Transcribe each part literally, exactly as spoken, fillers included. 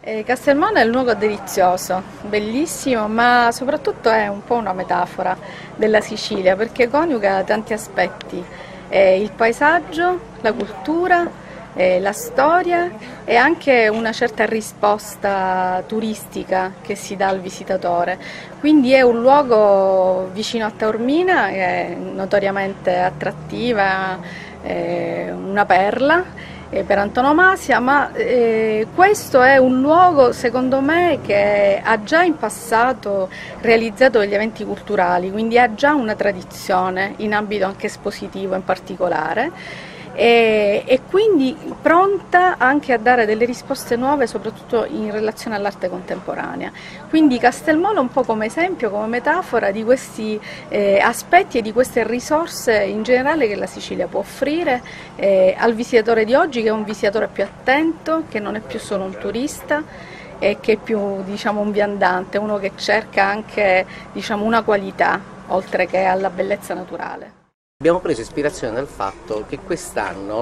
Eh, Castelmono è un luogo delizioso, bellissimo, ma soprattutto è un po' una metafora della Sicilia perché coniuga tanti aspetti, eh, il paesaggio, la cultura, eh, la storia e anche una certa risposta turistica che si dà al visitatore. Quindi è un luogo vicino a Taormina, che è notoriamente attrattiva, eh, una perla eh, per antonomasia, ma eh, questo è un luogo secondo me che ha già in passato realizzato degli eventi culturali, quindi ha già una tradizione in ambito anche espositivo in particolare. E, e quindi pronta anche a dare delle risposte nuove, soprattutto in relazione all'arte contemporanea. Quindi Castelmono un po' come esempio, come metafora di questi eh, aspetti e di queste risorse in generale che la Sicilia può offrire eh, al visitatore di oggi, che è un visitatore più attento, che non è più solo un turista e che è più, diciamo, un viandante, uno che cerca anche, diciamo, una qualità oltre che alla bellezza naturale. Abbiamo preso ispirazione dal fatto che quest'anno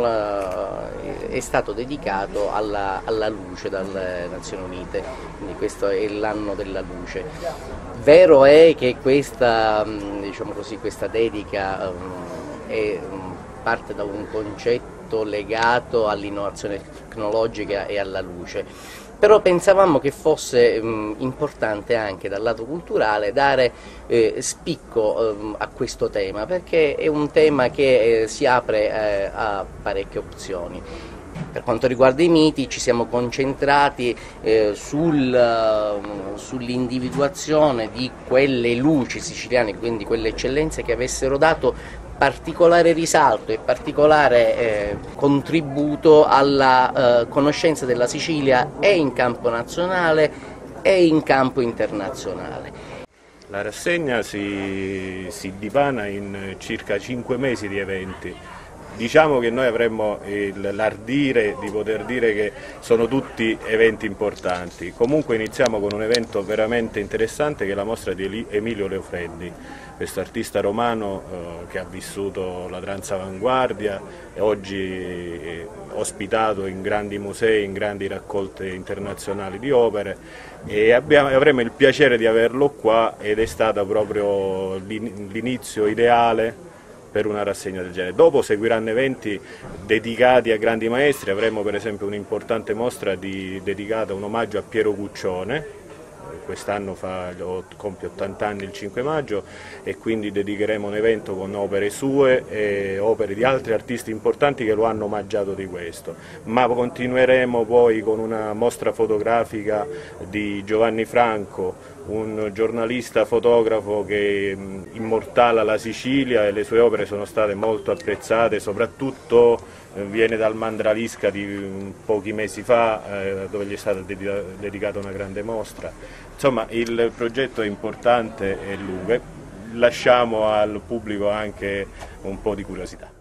è stato dedicato alla, alla luce dalle Nazioni Unite, quindi questo è l'anno della luce. Vero è che questa, diciamo così, questa dedica è parte da un concetto legato all'innovazione tecnologica e alla luce. Però pensavamo che fosse mh, importante anche dal lato culturale dare eh, spicco eh, a questo tema, perché è un tema che eh, si apre eh, a parecchie opzioni. Per quanto riguarda i miti ci siamo concentrati eh, sul, uh, sull'individuazione di quelle luci siciliane, quindi quelle eccellenze che avessero dato particolare risalto e particolare eh, contributo alla eh, conoscenza della Sicilia e in campo nazionale e in campo internazionale. La rassegna si, si dipana in circa cinque mesi di eventi. Diciamo che noi avremmo l'ardire di poter dire che sono tutti eventi importanti. Comunque iniziamo con un evento veramente interessante che è la mostra di Emilio Leofreddi, questo artista romano eh, che ha vissuto la transavanguardia e oggi è ospitato in grandi musei, in grandi raccolte internazionali di opere, e abbiamo, avremo il piacere di averlo qua ed è stato proprio l'inizio ideale per una rassegna del genere. Dopo seguiranno eventi dedicati a grandi maestri, avremo per esempio un'importante mostra di, dedicata a un omaggio a Piero Guccione, quest'anno fa, compie ottanta anni il cinque maggio, e quindi dedicheremo un evento con opere sue e opere di altri artisti importanti che lo hanno omaggiato di questo. Ma continueremo poi con una mostra fotografica di Giovanni Franco, un giornalista fotografo che immortala la Sicilia, e le sue opere sono state molto apprezzate, soprattutto viene dal Mandralisca di pochi mesi fa, eh, dove gli è stata dedicata una grande mostra. Insomma, il progetto è importante e lungo, lasciamo al pubblico anche un po' di curiosità.